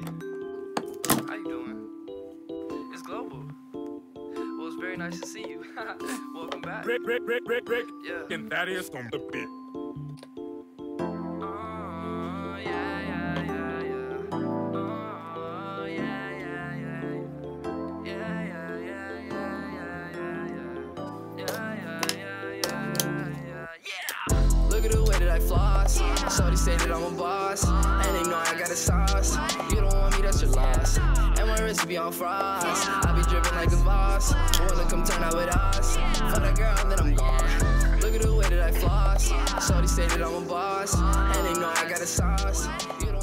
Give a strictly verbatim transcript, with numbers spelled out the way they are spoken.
How you doing? It's Global. Well, it's very nice to see you. Welcome back. Rick, Rick, Rick, Rick, Rick. Yeah. And Thaddeus on the beat. Oh, yeah, yeah, yeah, yeah. Oh, yeah, yeah, yeah, yeah. Yeah, yeah, yeah, yeah, yeah, yeah. Yeah, yeah, yeah, yeah, yeah, yeah. Look at the way that I floss. Shorty say that I'm a boss, and they know I got a sauce. You don't want me, that's your loss. And my wrist be on frost. I be dripping like a boss. Wanna come turn out with us? For that girl, then I'm gone. Look at the way that I floss. Shorty say that I'm a boss, and they know I got a sauce. You